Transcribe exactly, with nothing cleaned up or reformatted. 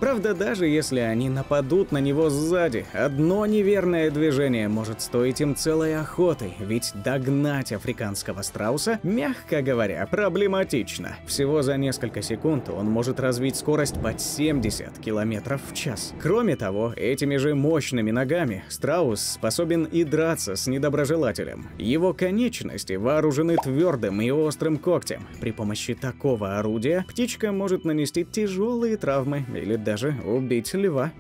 Правда, даже если они нападут на него сзади, одно неверное движение может стоить им целой охоты, ведь догнать африканского страуса, мягко говоря, проблематично. Всего за несколько секунд он может развить скорость под семьдесят километров в час. Кроме того, этими же мощными ногами страус способен и драться с недоброжелателем. Его конечности вооружены твердым и острым когтем. При помощи такого орудия птичка может нанести тяжелые травмы или даже убить льва.